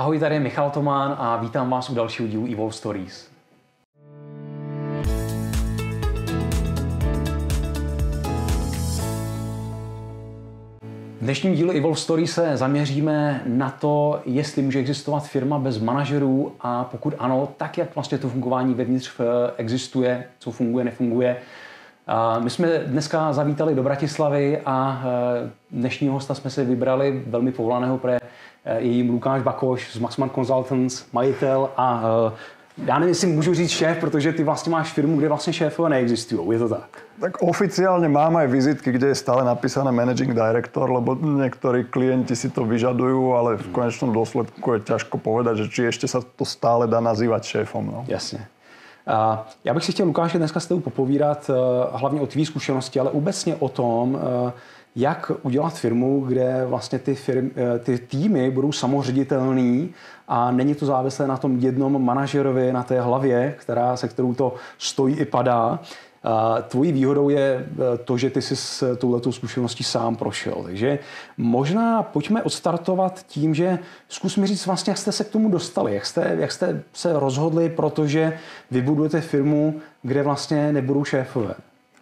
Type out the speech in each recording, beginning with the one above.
Ahoj, tady je Michal Tomán a vítám vás u dalšího dílu Evolve Stories. V dnešním dílu Evolve Stories se zaměříme na to, jestli může existovat firma bez manažerů a pokud ano, tak jak vlastně to fungování vevnitř existuje, co funguje, nefunguje. My jsme dneska zavítali do Bratislavy a dnešního hosta jsme si vybrali velmi povolaného, je jím Lukáš Bakoš z Maxman Consultants, majitel a já nevím, jestli můžu říct šéf, protože ty vlastně máš firmu, kde vlastně šéfové neexistují, je to tak? Tak oficiálne mám aj vizitky, kde je stále napísané Managing Director, lebo niektorí klienti si to vyžadujú, ale v konečnom dôsledku je ťažko povedať, že či ešte sa to stále dá nazývať šéfom. No. Jasně. Já bych si chtěl, Lukáši, dneska s tebou popovídat hlavně o tvý zkušenosti, ale obecně o tom, jak udělat firmu, kde vlastně ty týmy budou samoředitelný a není to závislé na tom jednom manažerovi, na té hlavě, se kterou to stojí i padá. Tvojí výhodou je to, že ty jsi s touhletou zkušeností sám prošel. Takže možná pojďme odstartovat tím, že zkus mi říct vlastně, jak jste se k tomu dostali, jak jste se rozhodli, protože vybudujete firmu, kde vlastně nebudou šéfové.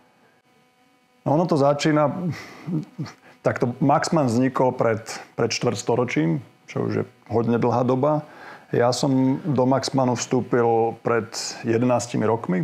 No, ono to začína... Takto Maxman vznikol pred štvrťstoročím, čo už je hodne dlhá doba. Ja som do Maxmanu vstúpil pred 11 rokmi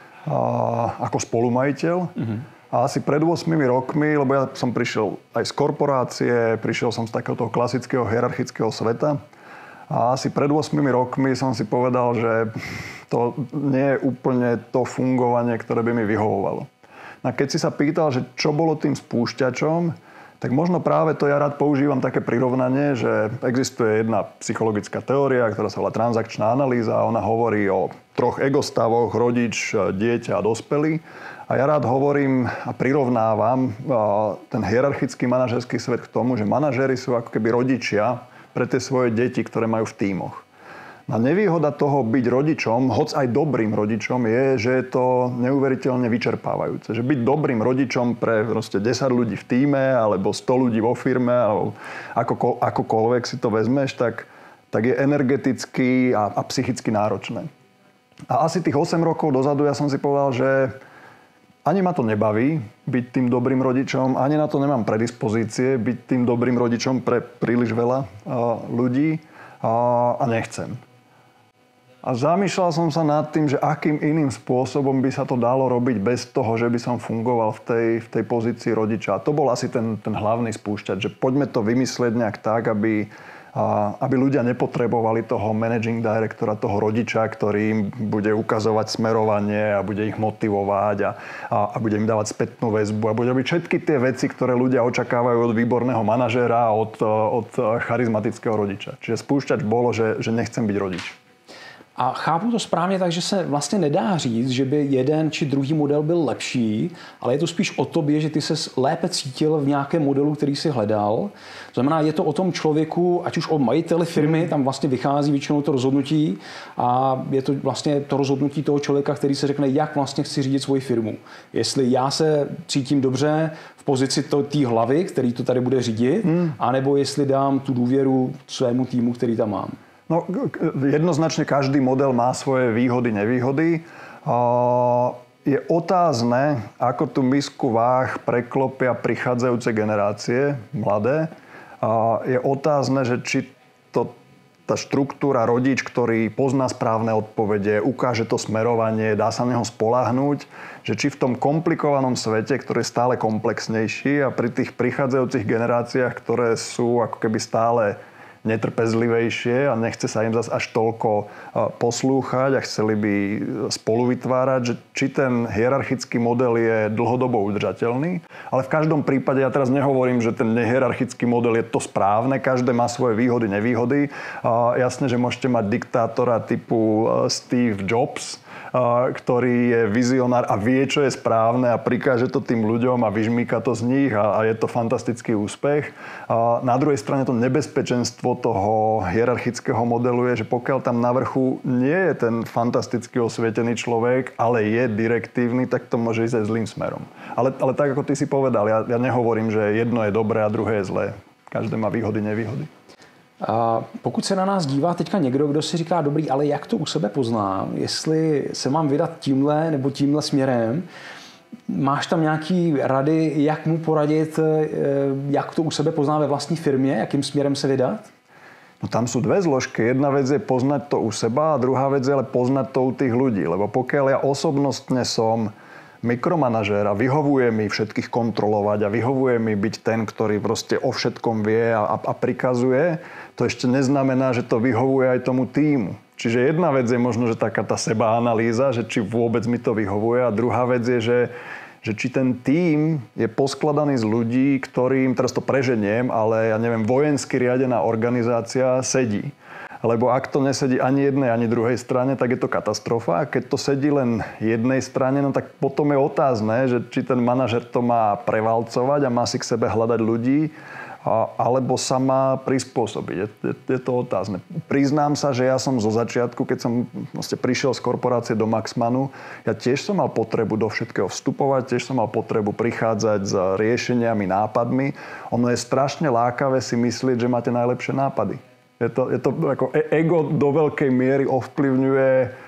ako spolumajiteľ. A asi pred 8 rokmi, lebo ja som prišiel aj z korporácie, prišiel som z takéhoto klasického hierarchického sveta. A asi pred 8 rokmi som si povedal, že to nie je úplne to fungovanie, ktoré by mi vyhovovalo. A keď si sa pýtal, že čo bolo tým spúšťačom, tak možno práve to ja rád používam také prirovnanie, že existuje jedna psychologická teória, ktorá sa volá transakčná analýza a ona hovorí o 3 egostavoch, rodič, dieťa a dospelý. A ja rád hovorím a prirovnávam ten hierarchický manažerský svet k tomu, že manažéri sú ako keby rodičia pre tie svoje deti, ktoré majú v tímoch. A nevýhoda toho byť rodičom, hoc aj dobrým rodičom, je, že je to neuveriteľne vyčerpávajúce. Že byť dobrým rodičom pre 10 ľudí v tíme, alebo 100 ľudí vo firme, alebo akokoľvek si to vezmeš, tak je energeticky a psychicky náročné. A asi tých 8 rokov dozadu ja som si povedal, že ani ma to nebaví byť tým dobrým rodičom, ani na to nemám predispozície byť tým dobrým rodičom pre príliš veľa ľudí a nechcem. A zamýšľal som sa nad tým, že akým iným spôsobom by sa to dalo robiť bez toho, že by som fungoval v tej pozícii rodiča. A to bol asi ten hlavný spúšťač, že poďme to vymyslieť nejak tak, aby ľudia nepotrebovali toho managing directora, toho rodiča, ktorý im bude ukazovať smerovanie a bude ich motivovať a bude im dávať spätnú väzbu a bude robiť všetky tie veci, ktoré ľudia očakávajú od výborného manažéra a od charizmatického rodiča. Čiže spúšťač bolo, že nechcem byť rodič. A chápu to správně tak, že se vlastně nedá říct, že by jeden či druhý model byl lepší, ale je to spíš o tobě, že ty ses lépe cítil v nějakém modelu, který si hledal. To znamená, je to o tom člověku, ať už o majiteli firmy, tam vlastně vychází většinou to rozhodnutí a je to vlastně to rozhodnutí toho člověka, který se řekne, jak vlastně chci řídit svoji firmu. Jestli já se cítím dobře v pozici té hlavy, který to tady bude řídit, anebo jestli dám tu důvěru svému týmu, který tam mám. No, jednoznačne každý model má svoje výhody, nevýhody. Je otázne, ako tú misku váh preklopia prichádzajúce generácie, mladé. Je otázne, že či tá štruktúra rodič, ktorý pozná správne odpovede, ukáže to smerovanie, dá sa na neho spoľahnúť, že či v tom komplikovanom svete, ktorý je stále komplexnejší a pri tých prichádzajúcich generáciách, ktoré sú ako keby stále netrpezlivejšie a nechce sa im zase až toľko poslúchať a chceli by spolu vytvárať, že či ten hierarchický model je dlhodobo udržateľný. Ale v každom prípade, ja teraz nehovorím, že ten nehierarchický model je to správne, každé má svoje výhody, nevýhody. Jasne, že môžete mať diktátora typu Steve Jobs, ktorý je vizionár a vie, čo je správne a prikáže to tým ľuďom a vyžmýka to z nich a je to fantastický úspech. Na druhej strane to nebezpečenstvo toho hierarchického modelu je, že pokiaľ tam na vrchu nie je ten fantasticky osvietený človek, ale je direktívny, tak to môže ísť aj zlým smerom. Ale tak, ako ty si povedal, ja nehovorím, že jedno je dobré a druhé je zlé. Každé má výhody, nevýhody. A pokud se na nás dívá teďka někdo, kdo si říká, dobrý, ale jak to u sebe poznám, jestli se mám vydat tímhle nebo tímhle směrem, máš tam nějaký rady, jak mu poradit, jak to u sebe pozná ve vlastní firmě, jakým směrem se vydat? No tam sú dve zložky. Jedna vec je poznať to u seba a druhá vec je ale poznať to u tých ľudí. Lebo pokiaľ ja osobnostne som mikromanažér a vyhovuje mi všetkých kontrolovať a vyhovuje mi byť ten, ktorý proste o všetkom vie a prikazuje, to ešte neznamená, že to vyhovuje aj tomu tímu. Čiže jedna vec je možno, že taká tá sebaanalýza, že či vôbec mi to vyhovuje, a druhá vec je, že či ten tím je poskladaný z ľudí, ktorým, teraz to preženiem, ale ja neviem, vojensky riadená organizácia sedí. Lebo ak to nesedí ani jednej, ani druhej strane, tak je to katastrofa. A keď to sedí len jednej strane, no tak potom je otázne, že či ten manažer to má prevalcovať a má si k sebe hľadať ľudí, alebo sa má prispôsobiť. Je to otázne. Priznám sa, že ja som zo začiatku, keď som vlastne prišiel z korporácie do Maxmanu, ja tiež som mal potrebu do všetkého vstupovať, tiež som mal potrebu prichádzať s riešeniami, nápadmi. Ono je strašne lákavé si myslieť, že máte najlepšie nápady. Je to ako ego do veľkej miery ovplyvňuje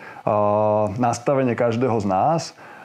nastavenie každého z nás.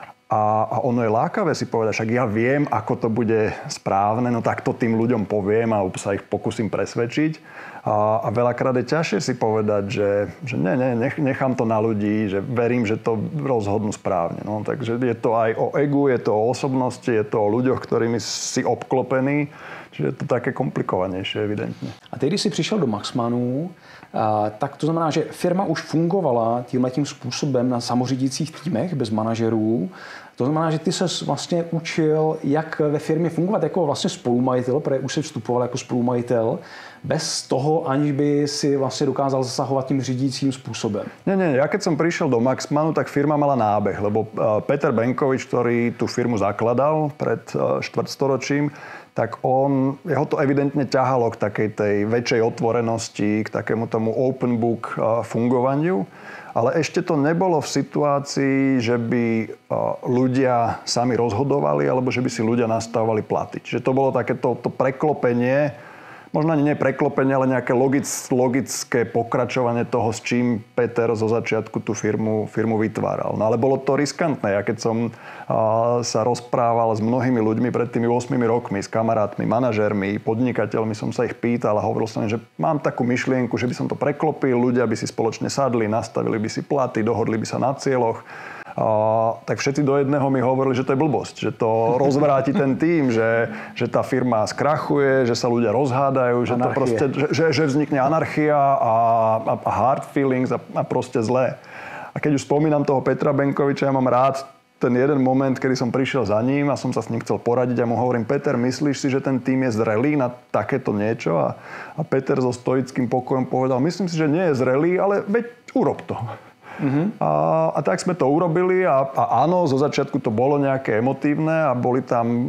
A ono je lákavé si povedať, však ja viem, ako to bude správne, no tak to tým ľuďom poviem a sa ich pokúsim presvedčiť. A veľakrát je ťažšie si povedať, že nechám to na ľudí, že verím, že to rozhodnú správne. No, takže je to aj o egu, je to o osobnosti, je to o ľuďoch, ktorými si obklopený. Čiže je to také komplikovanější, evidentně. A teď, když jsi přišel do Maxmanu, tak to znamená, že firma už fungovala tímhletím způsobem na samořídících týmech bez manažerů. To znamená, že ty ses vlastně učil, jak ve firmě fungovat jako vlastně spolumajitel, protože už jsi vstupoval jako spolumajitel, bez toho, aniž by si vlastně dokázal zasahovat tím řídícím způsobem. Nie. Ja keď som prišiel do Maxmanu, tak firma mala nábeh, lebo Peter Benkovič, ktorý tú firmu zakladal pred štvrtstoročím, tak jeho to evidentne ťahalo k takej tej väčšej otvorenosti, k takému tomu open book fungovaniu. Ale ešte to nebolo v situácii, že by ľudia sami rozhodovali, alebo že by si ľudia nastavovali platy. Čiže to bolo takéto preklopenie, možno ani nie preklopenie, ale nejaké logické pokračovanie toho, s čím Peter zo začiatku tú firmu vytváral. No ale bolo to riskantné. Ja keď som sa rozprával s mnohými ľuďmi pred tými 8 rokmi, s kamarátmi, manažérmi, podnikateľmi, som sa ich pýtal a hovoril som, že mám takú myšlienku, že by som to preklopil, ľudia by si spoločne sadli, nastavili by si platy, dohodli by sa na cieľoch. Tak všetci do jedného mi hovorili, že to je blbosť, že to rozvráti ten tím, že tá firma skrachuje, že sa ľudia rozhádajú, že to proste, že vznikne anarchia a hard feelings a proste zlé. A keď už spomínam toho Petra Benkoviča, ja mám rád ten jeden moment, kedy som prišiel za ním a som sa s ním chcel poradiť a mu hovorím, Peter, myslíš si, že ten tím je zrelý na takéto niečo? A Peter so stoickým pokojom povedal, myslím si, že nie je zrelý, ale veď urob to. A tak sme to urobili a áno, zo začiatku to bolo nejaké emotívne a boli tam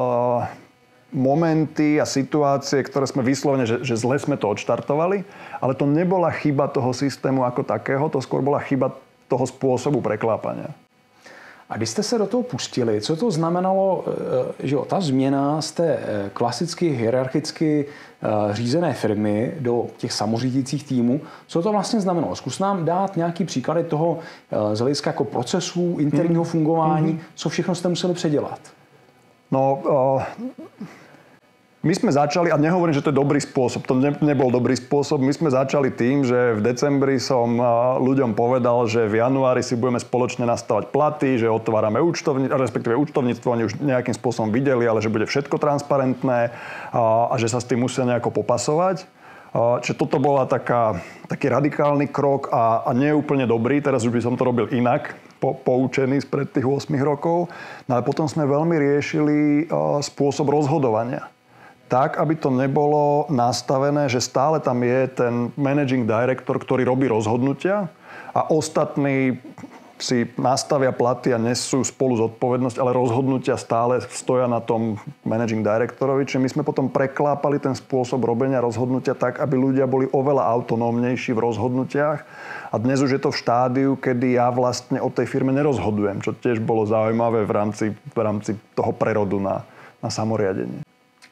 momenty a situácie, ktoré sme vyslovene, že zle sme to odštartovali, ale to nebola chyba toho systému ako takého, to skôr bola chyba toho spôsobu preklápania. A když jste se do toho pustili, co to znamenalo, že ta změna z té klasicky hierarchicky řízené firmy do těch samořídících týmů, co to vlastně znamenalo? Zkus nám dát nějaký příklady toho z hlediska jako procesů, interního fungování, co všechno jste museli předělat? No, my sme začali, a nehovorím, že to je dobrý spôsob, to nebol dobrý spôsob, my sme začali tým, že v decembri som ľuďom povedal, že v januári si budeme spoločne nastavať platy, že otvárame respektíve účtovníctvo, oni už nejakým spôsobom videli, ale že bude všetko transparentné a že sa s tým musia nejako popasovať. Čiže toto bola taký radikálny krok a nie úplne dobrý, teraz už by som to robil inak, poučený spred tých 8 rokov. No ale potom sme veľmi riešili spôsob rozhodovania. Tak, aby to nebolo nastavené, že stále tam je ten managing director, ktorý robí rozhodnutia a ostatní si nastavia platy a nesú spolu zodpovednosť, ale rozhodnutia stále stoja na tom managing directorovi. Čiže my sme potom preklápali ten spôsob robenia rozhodnutia tak, aby ľudia boli oveľa autonómnejší v rozhodnutiach. A dnes už je to v štádiu, kedy ja vlastne o tej firme nerozhodujem, čo tiež bolo zaujímavé v rámci toho prerodu na samoriadenie.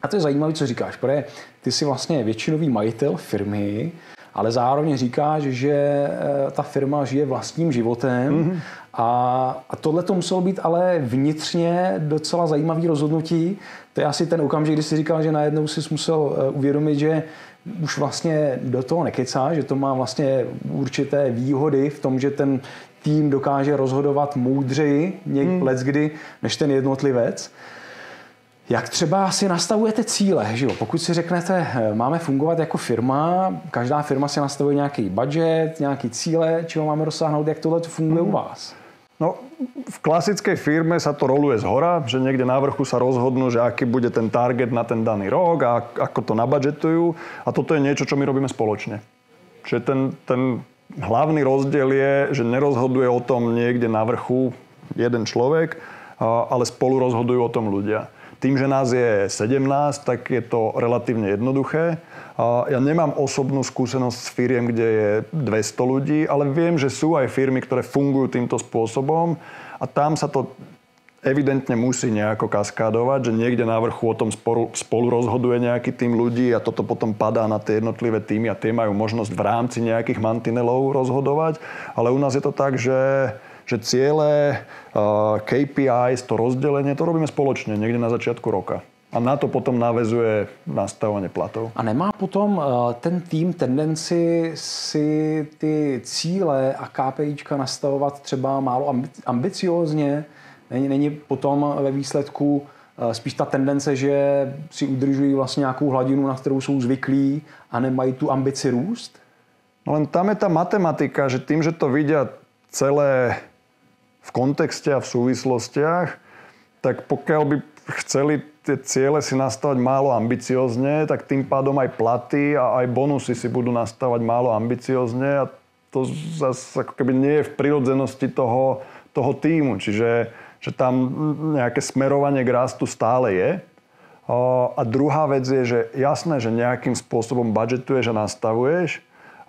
A to je zajímavé, co říkáš, protože ty jsi vlastně většinový majitel firmy, ale zároveň říkáš, že ta firma žije vlastním životem a tohle to muselo být ale vnitřně docela zajímavý rozhodnutí. To je asi ten okamžik, kdy jsi říkal, že najednou jsi musel uvědomit, že už vlastně do toho nekecá, že to má vlastně určité výhody v tom, že ten tým dokáže rozhodovat moudřeji leckdy než ten jednotlivec. Jak třeba si nastavujete cíle? Že jo? Pokud si řeknete, máme fungovat jako firma, každá firma si nastavuje nějaký budget, nějaký cíle, čeho máme dosáhnout, jak tohle funguje u vás? No, v klasickej firme sa to roluje zhora, že niekde na vrchu sa rozhodnú, že aký bude ten target na ten daný rok a ako to nabudžetujú. A toto je niečo, čo my robíme spoločne. Čiže ten hlavný rozdiel je, že nerozhoduje o tom niekde na vrchu jeden človek, ale spolu rozhodujú o tom ľudia. Tým, že nás je 17, tak je to relatívne jednoduché. Ja nemám osobnú skúsenosť s firiem, kde je 200 ľudí, ale viem, že sú aj firmy, ktoré fungujú týmto spôsobom a tam sa to evidentne musí nejako kaskádovať, že niekde na vrchu o tom spolu rozhoduje nejaký tým ľudí a toto potom padá na tie jednotlivé týmy a tie majú možnosť v rámci nejakých mantinelov rozhodovať. Ale u nás je to tak, že ciele, KPIs, to rozdelenie, to robíme spoločne niekde na začiatku roka. A na to potom naväzuje nastavovanie platov. A nemá potom ten tým tendenci si ty cíle a KPIčka nastavovat třeba málo ambiciózně? Není potom ve výsledku spíš ta tendence, že si udržují vlastně nějakou hladinu, na kterou jsou zvyklí a nemají tu ambici růst? No len tam je tá matematika, že tým, že to vidia celé v kontexte a v súvislostiach, tak pokiaľ by chceli tie ciele si nastavať málo ambiciozne, tak tým pádom aj platy a aj bonusy si budú nastavať málo ambiciozne a to zase ako keby nie je v prirodzenosti toho tímu. Čiže že tam nejaké smerovanie k rastu stále je. A druhá vec je, že jasné, že nejakým spôsobom budžetuješ a nastavuješ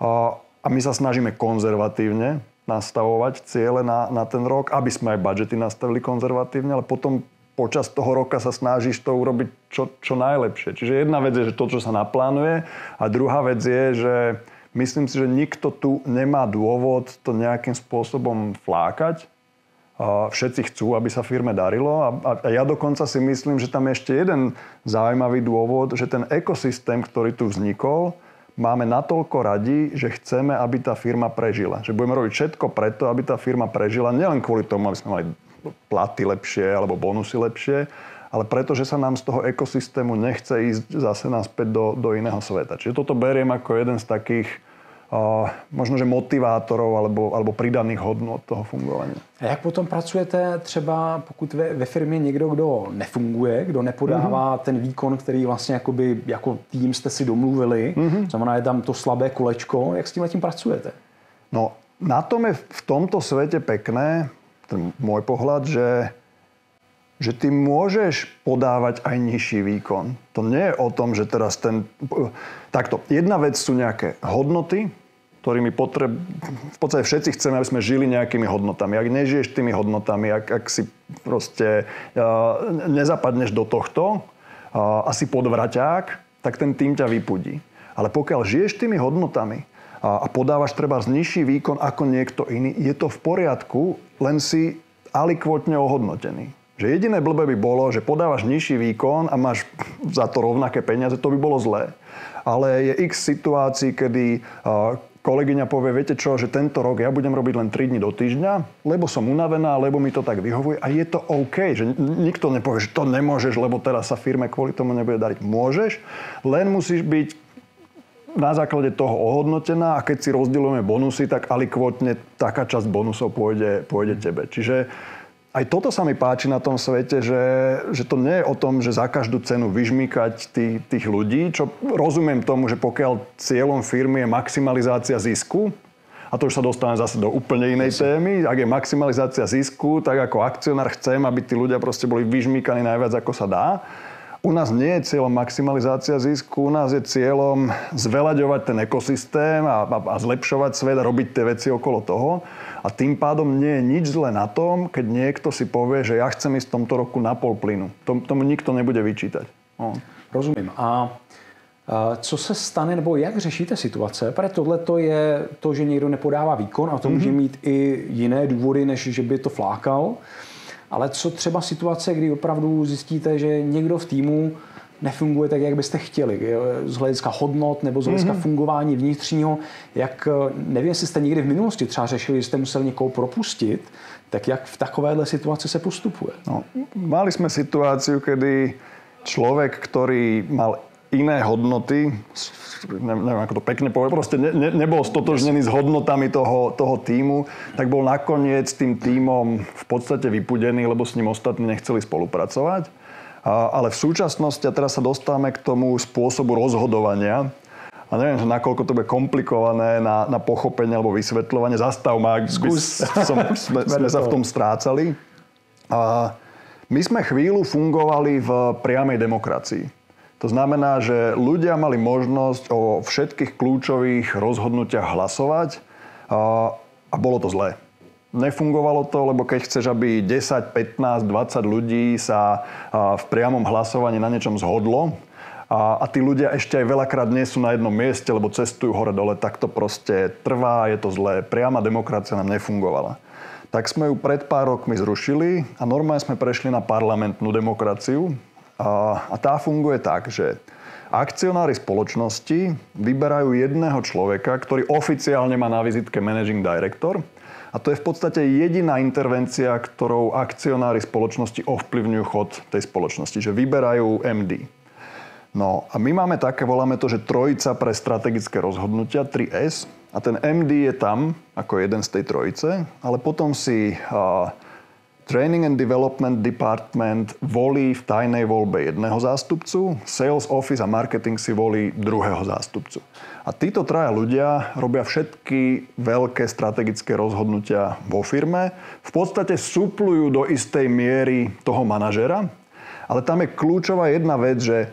a my sa snažíme konzervatívne nastavovať ciele na ten rok, aby sme aj budžety nastavili konzervatívne, ale potom počas toho roka sa snažíš to urobiť čo najlepšie. Čiže jedna vec je, že to, čo sa naplánuje, a druhá vec je, že myslím si, že nikto tu nemá dôvod to nejakým spôsobom flákať. Všetci chcú, aby sa firme darilo a ja dokonca si myslím, že tam je ešte jeden zaujímavý dôvod, že ten ekosystém, ktorý tu vznikol, máme natoľko radi, že chceme, aby tá firma prežila. Že budeme robiť všetko preto, aby tá firma prežila. Nielen kvôli tomu, aby sme mali platy lepšie alebo bonusy lepšie, ale preto, že sa nám z toho ekosystému nechce ísť zase naspäť do iného sveta. Čiže toto beriem ako jeden z takých možno, že motivátorov alebo pridaných hodnot toho fungovania. A jak potom pracujete třeba, pokud ve firmě někdo, kdo nefunguje, kdo nepodává ten výkon, který vlastně jako tým jste si domluvili, znamená je tam to slabé kolečko, jak s tím pracujete? No, na tom je v tomto svete pekné, ten môj pohľad, že ty môžeš podávať aj nižší výkon. To nie je o tom, že teraz takto, jedna vec sú nejaké hodnoty, ktorými v podstate všetci chceme, aby sme žili nejakými hodnotami. Ak nežiješ tými hodnotami, ak si proste nezapadneš do tohto a si podvraťák, tak ten tým ťa vypudí. Ale pokiaľ žiješ tými hodnotami a podávaš treba nižší výkon ako niekto iný, je to v poriadku, len si alikvotne ohodnotený. Že jediné blbé by bolo, že podávaš nižší výkon a máš za to rovnaké peniaze, to by bolo zlé. Ale je x situácií, kedy kolegyňa povie, viete čo, že tento rok ja budem robiť len 3 dni do týždňa, lebo som unavená, lebo mi to tak vyhovuje a je to OK, že nikto nepovie, že to nemôžeš, lebo teraz sa firme kvôli tomu nebude dariť. Môžeš, len musíš byť na základe toho ohodnotená a keď si rozdielujeme bonusy, tak alikvotne taká časť bonusov pôjde tebe. Čiže aj toto sa mi páči na tom svete, že to nie je o tom, že za každú cenu vyžmýkať tých ľudí, čo rozumiem tomu, že pokiaľ cieľom firmy je maximalizácia zisku, a to už sa dostane zase do úplne inej témy, ak je maximalizácia zisku, tak ako akcionár chcem, aby tí ľudia proste boli vyžmýkaní najviac, ako sa dá. U nás nie je cieľom maximalizácia zisku, u nás je cieľom zveľaďovať ten ekosystém a zlepšovať svet a robiť tie veci okolo toho. A tým pádom nie je nič zlé na tom, keď niekto si povie, že ja chcem ísť v tomto roku na pol plynu. Tomu nikto nebude vyčítať. No. Rozumím. A co se stane, nebo jak řešíte situace? Protože tohle je to, že někdo nepodává výkon a to může mít i jiné důvody, než že by to flákal. Ale co třeba situace, kdy opravdu zjistíte, že někdo v týmu nefunguje tak, jak byste chtěli, z hlediska hodnot nebo z hlediska fungování vnitřního. Nevím, jestli jste někdy v minulosti třeba řešili, že jste museli někoho propustit, tak jak v takovéhle situaci se postupuje? No, mali sme situáciu, kedy človek, ktorý mal iné hodnoty, neviem ako to pekne povedať, proste nebol stotožnený s hodnotami toho tímu, tak bol nakoniec tým tímom v podstate vypudený, lebo s ním ostatní nechceli spolupracovať. Ale v súčasnosti, a teraz sa dostávame k tomu spôsobu rozhodovania, a neviem, že nakoľko to bude komplikované na pochopenie alebo vysvetľovanie. Zastav ma, ak sme sa v tom strácali. My sme chvíľu fungovali v priamej demokracii. To znamená, že ľudia mali možnosť o všetkých kľúčových rozhodnutiach hlasovať a bolo to zlé. Nefungovalo to, lebo keď chceš, aby 10, 15, 20 ľudí sa v priamom hlasovaní na niečom zhodlo, a tí ľudia ešte aj veľakrát nie sú na jednom mieste, lebo cestujú hore-dole, tak to proste trvá, je to zlé. Priama demokracia nám nefungovala. Tak sme ju pred pár rokmi zrušili a normálne sme prešli na parlamentnú demokraciu. A tá funguje tak, že akcionári spoločnosti vyberajú jedného človeka, ktorý oficiálne má na vizitke managing director. A to je v podstate jediná intervencia, ktorou akcionári spoločnosti ovplyvňujú chod tej spoločnosti, že vyberajú MD. No a my máme také, voláme to, že trojica pre strategické rozhodnutia, 3S. A ten MD je tam ako jeden z tej trojice, ale potom si Training and Development Department volí v tajnej voľbe jedného zástupcu, Sales Office a Marketing si volí druhého zástupcu. A títo traja ľudia robia všetky veľké strategické rozhodnutia vo firme. V podstate suplujú do istej miery toho manažera, ale tam je kľúčová jedna vec, že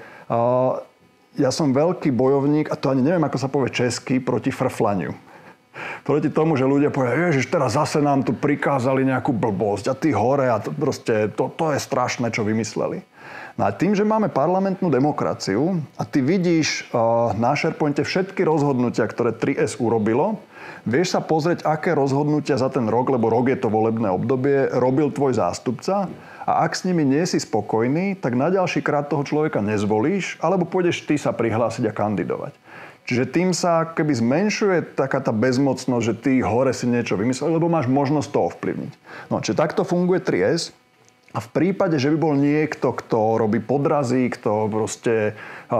ja som veľký bojovník, a to ani neviem, ako sa povie česky, proti frflaniu. Proti tomu, že ľudia povedia, ježiš, teraz zase nám tu prikázali nejakú blbosť a ty hore a to je strašné, čo vymysleli. No a tým, že máme parlamentnú demokraciu a ty vidíš na SharePointe všetky rozhodnutia, ktoré 3S urobilo, vieš sa pozrieť, aké rozhodnutia za ten rok, lebo rok je to volebné obdobie, robil tvoj zástupca. A ak s nimi nie si spokojný, tak na ďalší krát toho človeka nezvolíš, alebo pôjdeš ty sa prihlásiť a kandidovať. Čiže tým sa keby zmenšuje taká tá bezmocnosť, že ty hore si niečo vymyslel, lebo máš možnosť to ovplyvniť. No, čiže takto funguje 3S. A v prípade, že by bol niekto, kto robí podrazy, kto proste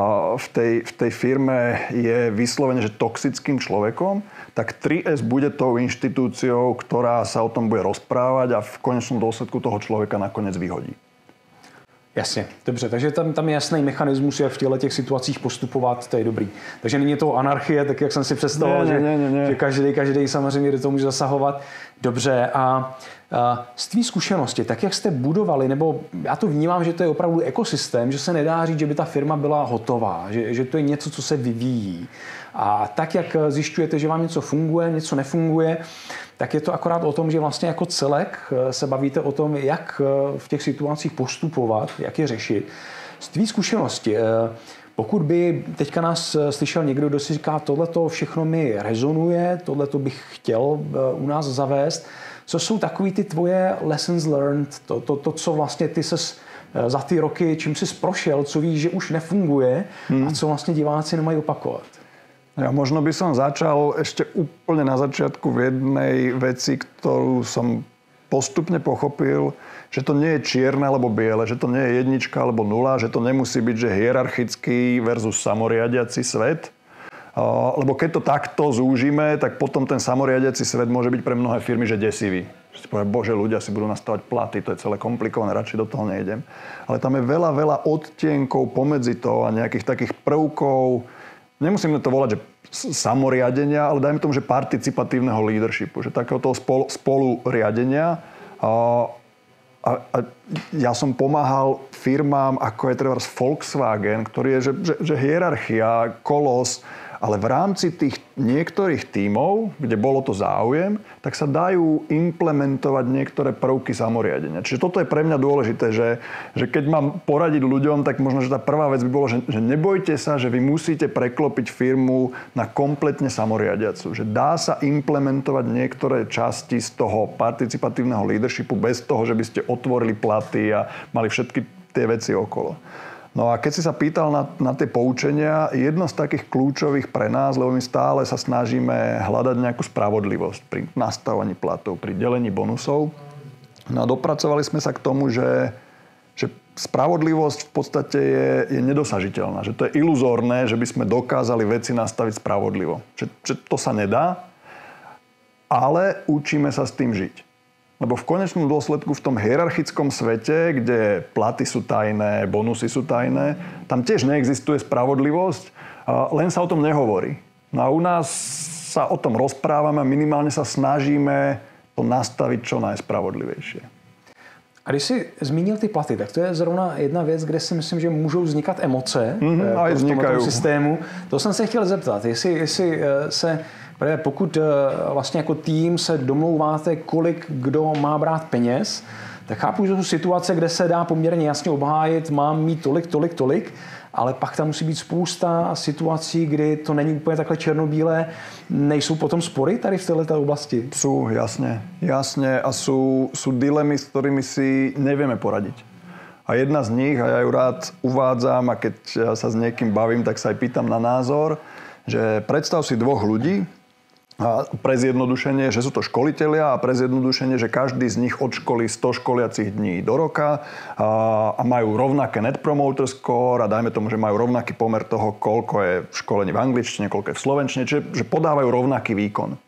v tej firme je vyslovene, že toxickým človekom, tak 3S bude tou inštitúciou, ktorá sa o tom bude rozprávať a v konečnom dôsledku toho človeka nakoniec vyhodí. Jasně, dobře, takže tam je jasný mechanismus, jak v těch situacích postupovat, to je dobrý. Takže není to anarchie, tak jak jsem si představoval, že každý samozřejmě do toho může zasahovat. Dobře, a z tvý zkušenosti, tak jak jste budovali, nebo já to vnímám, že to je opravdu ekosystém, že se nedá říct, že by ta firma byla hotová, že to je něco, co se vyvíjí. A tak, jak zjišťujete, že vám něco funguje, něco nefunguje, tak je to akorát o tom, že vlastně jako celek se bavíte o tom, jak v těch situacích postupovat, jak je řešit. Z tvý zkušenosti, pokud by teďka nás slyšel někdo, kdo si říká, tohleto všechno mi rezonuje, tohleto bych chtěl u nás zavést, co jsou takový ty tvoje lessons learned, to co vlastně ty ses za ty roky, čím jsi prošel, co víš, že už nefunguje a co vlastně diváci nemají opakovat? Ja možno by som začal ešte úplne na začiatku v jednej veci, ktorú som postupne pochopil, že to nie je čierne alebo biele, že to nie je jednička alebo nula, že to nemusí byť, že hierarchický versus samoriadiaci svet. Lebo keď to takto zúžime, tak potom ten samoriadiaci svet môže byť pre mnohé firmy, že desivý. Že si povie, bože, ľudia si budú nastavať platy, to je celé komplikované, radšej do toho nejdem. Ale tam je veľa odtienkov pomedzi to a nejakých takých prvkov. Nemusíme to volať, že samoriadenia, ale dajme tomu, že participatívneho leadershipu, že takého toho spoluriadenia. A ja som pomáhal firmám, ako je treba Volkswagen, ktorý je, že hierarchia, kolos ale v rámci tých niektorých tímov, kde bolo to záujem, tak sa dajú implementovať niektoré prvky samoriadenia. Čiže toto je pre mňa dôležité, že keď mám poradiť ľuďom, tak možno, že tá prvá vec by bolo, že nebojte sa, že vy musíte preklopiť firmu na kompletne samoriadiacu. Že dá sa implementovať niektoré časti z toho participatívneho leadershipu bez toho, že by ste otvorili platy a mali všetky tie veci okolo. No a keď si sa pýtal na tie poučenia, jedno z takých kľúčových pre nás, lebo my stále sa snažíme hľadať nejakú spravodlivosť pri nastavovaní platov, pri delení bonusov. No a dopracovali sme sa k tomu, že spravodlivosť v podstate je nedosažiteľná. Že to je iluzórne, že by sme dokázali veci nastaviť spravodlivo. Že to sa nedá, ale učíme sa s tým žiť. Lebo v konečnom dôsledku v tom hierarchickom svete, kde platy sú tajné, bonusy sú tajné, tam tiež neexistuje spravodlivosť, len sa o tom nehovorí. No a u nás sa o tom rozprávame a minimálne sa snažíme to nastaviť čo najspravodlivejšie. A když jsi zmínil ty platy, tak to je zrovna jedna věc, kde si myslím, že můžou vznikat emoce v tomto systému. To jsem se chtěl zeptat, jestli se... Pokud vlastně jako tým se domlouváte, kolik kdo má brát peněz, tak chápu, že to jsou situace, kde se dá poměrně jasně obhájit, mám mít tolik, ale pak tam musí být spousta situací, kdy to není úplně takhle černobílé. Nejsou potom spory tady v této oblasti? Sú, jasne. A sú dilemy, s ktorými si nevieme poradiť. A jedna z nich, a ja ju rád uvádzam, a keď sa s niekým bavím, tak sa aj pýtam na názor, že predstav si dvoch ľudí, a pre zjednodušenie, že sú to školitelia a pre zjednodušenie, že každý z nich odškolí 100 školiacich dní do roka a majú rovnaké Net Promoter Score a dajme tomu, že majú rovnaký pomer toho, koľko je v školení v angličtine, koľko je v slovenčine, čiže že podávajú rovnaký výkon.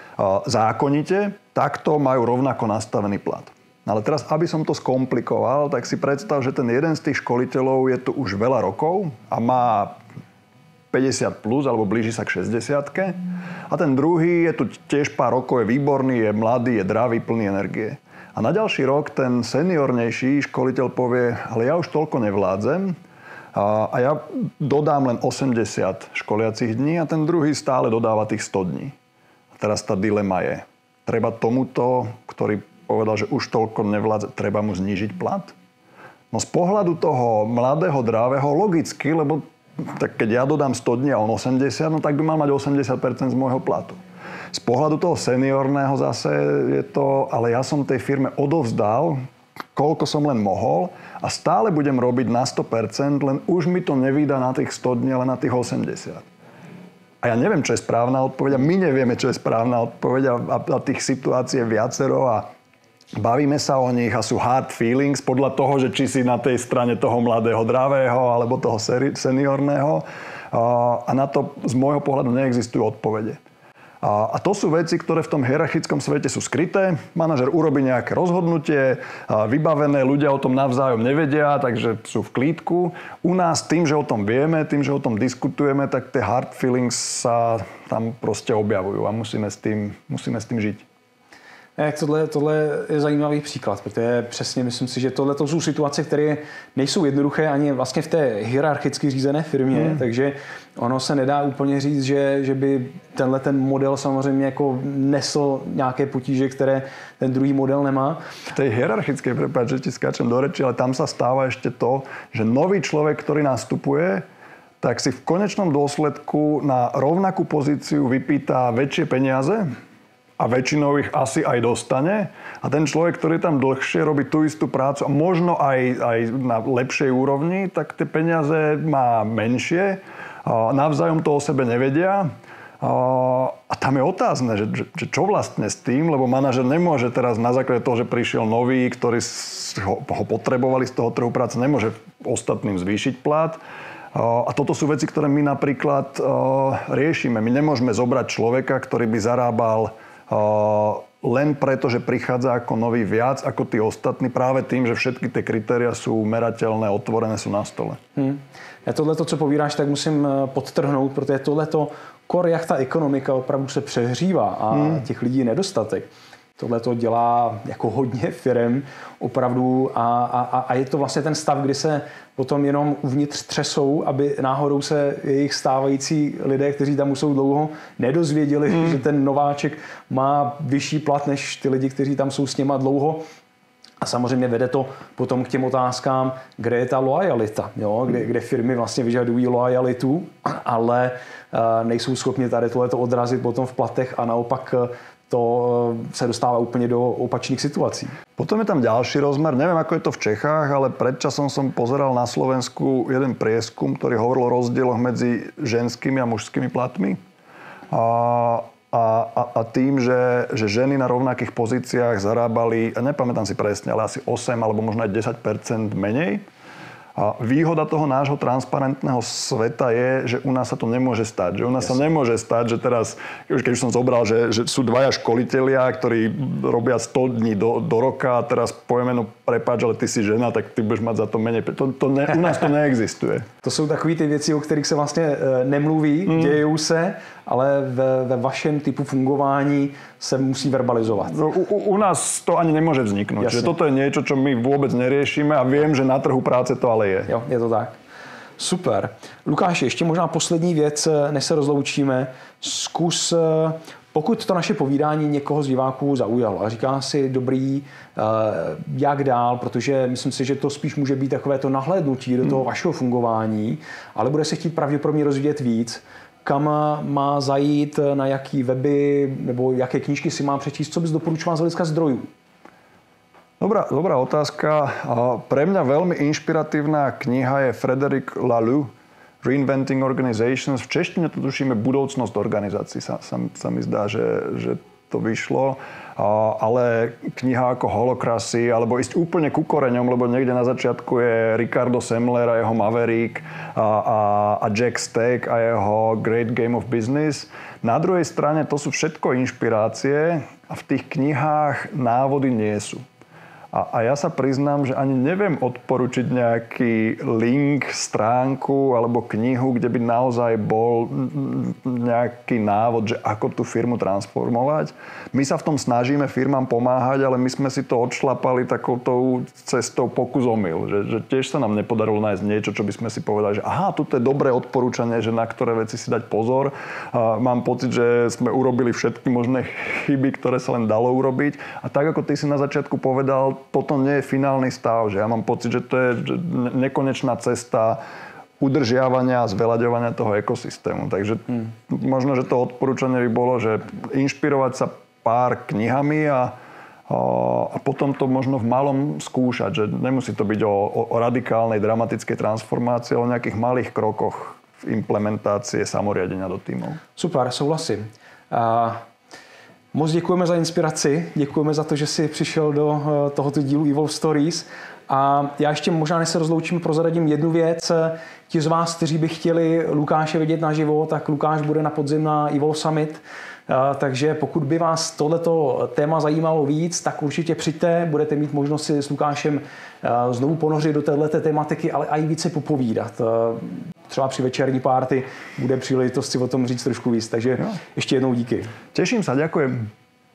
Zákonite takto majú rovnako nastavený plat. Ale teraz, aby som to skomplikoval, tak si predstav, že ten jeden z tých školiteľov je tu už veľa rokov a má 50 plus, alebo blíži sa k 60-ke. A ten druhý je tu tiež pár rokov, je výborný, je mladý, je dravý, plný energie. A na ďalší rok ten seniornejší školiteľ povie, ale ja už toľko nevládzem a ja dodám len 80 školiacich dní a ten druhý stále dodáva tých 100 dní. A teraz tá dilema je, treba tomuto, ktorý povedal, že už toľko nevládze, treba mu znížiť plat? No z pohľadu toho mladého, dravého, logicky, lebo tak keď ja dodám 100 dní a on 80, no tak by mal mať 80% z môjho platu. Z pohľadu toho seniorného zase je to, ale ja som tej firme odovzdal, koľko som len mohol a stále budem robiť na 100%, len už mi to nevída na tých 100 dní, ale na tých 80. A ja neviem, čo je správna odpoveď a my nevieme, čo je správna odpoveď a tých situácií je viacero a bavíme sa o nich a sú hard feelings podľa toho, že či si na tej strane toho mladého, dravého alebo toho seniorného. A na to z môjho pohľadu neexistujú odpovede. A to sú veci, ktoré v tom hierarchickom svete sú skryté. Manažer urobí nejaké rozhodnutie, vybavené, ľudia o tom navzájom nevedia, takže sú v klídku. U nás tým, že o tom vieme, tým, že o tom diskutujeme, tak tie hard feelings sa tam proste objavujú a musíme s tým žiť. Tohle je zajímavý příklad, protože přesně myslím si, že tohle jsou situace, které nejsou jednoduché ani vlastně v té hierarchicky řízené firmě, takže ono se nedá úplně říct, že by ten model samozřejmě jako nesl nějaké potíže, které ten druhý model nemá. V tej hierarchickej, prepáč, že ti skáčem do reči, ale tam sa stáva ešte to, že nový človek, ktorý nastupuje, tak si v konečnom dôsledku na rovnakú pozíciu vypýta väčšie peniaze, a väčšinou ich asi aj dostane. A ten človek, ktorý tam dlhšie robí tú istú prácu a možno aj na lepšej úrovni, tak tie peniaze má menšie. Navzájom to o sebe nevedia. A tam je otázne, že čo vlastne s tým, lebo manažer nemôže teraz na základe toho, že prišiel nový, ktorý ho potrebovali z toho trhu práce, nemôže ostatným zvýšiť plat. A toto sú veci, ktoré my napríklad riešime. My nemôžeme zobrať človeka, ktorý by zarábal len preto, že prichádza ako nový viac ako tí ostatní, práve tým, že všetky tie kritéria sú merateľné, otvorené, sú na stole. Já tohleto, co povídáš, tak musím podtrhnout, protože tohleto, jak ta ekonomika opravdu se přehřívá a těch lidí je nedostatek, Tohle to dělá jako hodně firem opravdu a je to vlastně ten stav, kdy se potom jenom uvnitř třesou, aby náhodou se jejich stávající lidé, kteří tam už jsou dlouho, nedozvěděli, že ten nováček má vyšší plat než ty lidi, kteří tam jsou s něma dlouho. A samozřejmě vede to potom k těm otázkám, kde je ta loajalita, jo? Kde firmy vlastně vyžadují loajalitu, ale nejsou schopni tady tohleto odrazit potom v platech a naopak to se dostává úplně do opačných situací. Potom je tam ďalší rozmer. Neviem, ako je to v Čechách, ale pred časom som pozeral na Slovensku jeden prieskum, ktorý hovoril o rozdieloch medzi ženskými a mužskými platmi. A tým, že ženy na rovnakých pozíciách zarábali, nepamätám si presne, ale asi 8 alebo možno aj 10% menej. A výhoda toho nášho transparentného sveta je, že u nás sa to nemôže stať. Že u nás sa nemôže stať, že teraz, keď už som zobral, že sú dvaja školitelia, ktorí robia 100 dní do roka a teraz povieme, no prepáč, ale ty si žena, tak ty budeš mať za to menej. U nás to neexistuje. To jsou takové ty věci, o kterých se vlastně nemluví, dějou se, ale ve vašem typu fungování se musí verbalizovat. U nás to ani nemôže vzniknúť. Že toto je niečo, čo my vôbec neriešime a viem, že na trhu práce to ale je. Jo, je to tak. Super. Lukáši, ještě možná poslední věc, než se rozloučíme. Zkus, pokud to naše povídání někoho z diváků zaujalo a říká si dobrý, jak dál, protože myslím si, že to spíš může být takové to nahlédnutí do toho vašeho fungování, ale bude se chtít pravděpodobně rozvíjet víc. Kam má zajít, na jaký weby nebo jaké knížky si má přečíst, co bys doporučoval z hlediska zdrojů? Dobrá otázka. Pre mňa veľmi inšpiratívna kniha je Frederic Laloux, Reinventing Organizations. V češtine to tušíme Budoucnosť organizácií. Sa mi zdá, že to vyšlo. Ale kniha ako Holacracy, alebo ísť úplne ku koreňom, lebo niekde na začiatku je Ricardo Semler a jeho Maverick a Jack Stack a jeho Great Game of Business. Na druhej strane to sú všetko inšpirácie a v tých knihách návody nie sú. A ja sa priznám, že ani neviem odporučiť nejaký link, stránku alebo knihu, kde by naozaj bol nejaký návod, že ako tú firmu transformovať. My sa v tom snažíme firmám pomáhať, ale my sme si to odšlapali takoutou cestou pokus omyl. Že tiež sa nám nepodarilo nájsť niečo, čo by sme si povedali, že aha, tu je dobré odporúčanie, že na ktoré veci si dať pozor. Mám pocit, že sme urobili všetky možné chyby, ktoré sa len dalo urobiť. A tak, ako ty si na začiatku povedal, toto nie je finálny stav, že ja mám pocit, že to je nekonečná cesta udržiavania a zveľaďovania toho ekosystému. Takže možno, že to odporúčanie by bolo, že inšpirovať sa pár knihami a potom to možno v malom skúšať, že nemusí to byť o radikálnej, dramatickej transformácii, ale o nejakých malých krokoch v implementácie samoriadenia do tímov. Super, souhlasím. Moc děkujeme za inspiraci, děkujeme za to, že jsi přišel do tohoto dílu Evolve Stories. A já ještě možná, než se rozloučíme, prozradím jednu věc. Ti z vás, kteří by chtěli Lukáše vidět naživo, tak Lukáš bude na podzim na Evolve Summit. Takže pokud by vás tohleto téma zajímalo víc, tak určitě přijďte, budete mít možnost si s Lukášem znovu ponořit do téhleté tematiky, ale i více popovídat. Třeba při večerní párty bude příležitost si o tom říct trošku víc. Takže ještě jednou díky. Těším se, děkujem.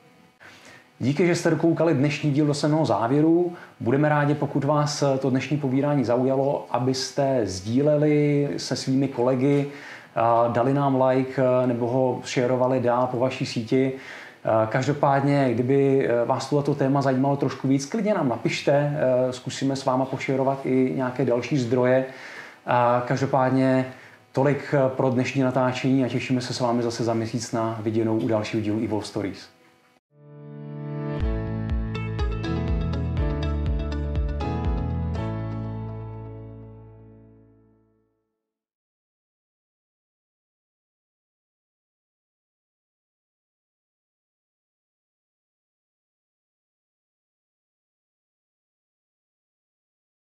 Díky, že jste dokoukali dnešní díl do samého závěru. Budeme rádi, pokud vás to dnešní povídání zaujalo, abyste sdíleli se svými kolegy, dali nám like nebo ho šerovali dál po vaší síti. Každopádně, kdyby vás tohleto téma zajímalo trošku víc, klidně nám napište, zkusíme s váma pošerovat i nějaké další zdroje. Každopádně tolik pro dnešní natáčení a těšíme se s vámi zase za měsíc na viděnou u dalšího dílu Evolve Stories.